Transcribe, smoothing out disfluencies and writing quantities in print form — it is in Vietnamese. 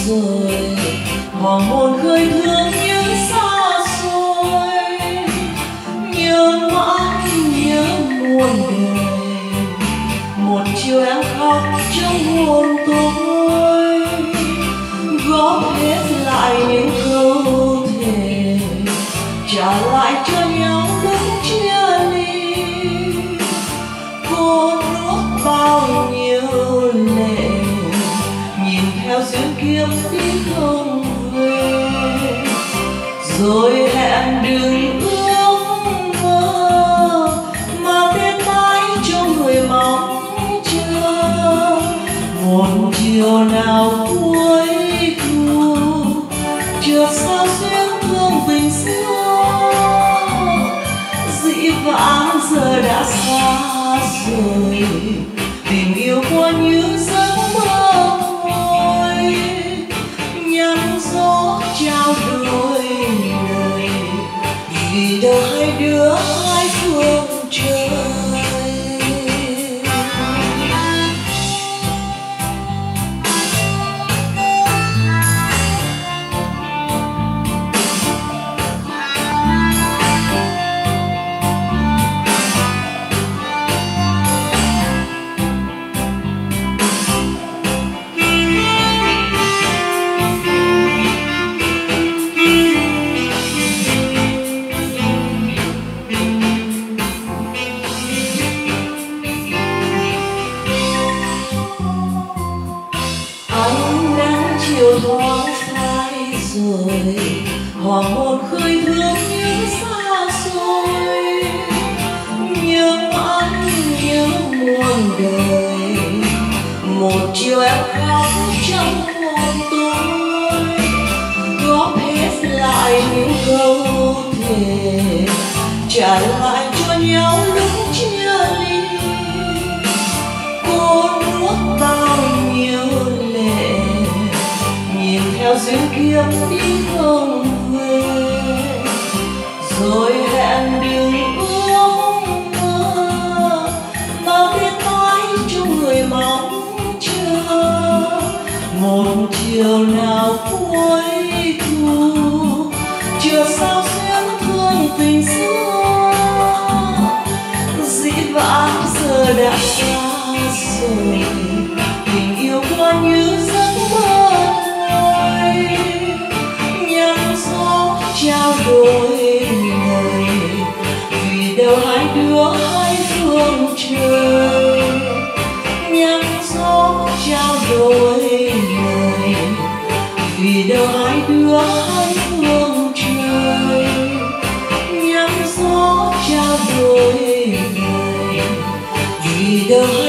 rồi, hoàng hôn khơi thương như xa xôi, nhớ mãi nhớ muôn đời. Một chiều em khóc trong hồn tôi, góp hết lại những câu thề, trả lại cho nhau lúc chia ly. Cô nuốt bao nhiêu lệ, nhìn theo duyên kiếp đi không về, rồi hẹn đừng ước mơ mà tên mãi trong người mong chờ. Một chiều nào cuối thu, chợt sao xuyên thương tình xưa, dĩ vãng giờ đã xa rồi, tình yêu qua như giấc mơ thôi. Nhắn gió trao đôi lời, vì đâu hai đứa hai phương trời. Ánh nắng chiều thoáng phai rồi, hoàng hôn khơi thương như xa xôi, nhớ mãi nhớ muôn đời. Một chiều em khóc trong hồn tôi, góp hết lại những câu thề, trả lại cho nhau lúc chia ly. Cô nuốt bao nhiêu lệ, nhìn theo duyên kiếp đi không về, rồi hẹn đừng ước mơ mà biết mãi trong người mong chờ. Một chiều nào cuối thu, chợt sao xuyên thương tình xưa, dĩ vãng giờ đã xa rồi, tình yêu qua như giấc mơ thôi. Nhắn gió trao đôi lời, vì đâu hai đứa hai phương trời. Nhắn gió trao đôi lời, vì đâu hai đứa hai phương trời. Nhắn gió trao đôi lời, vì đâu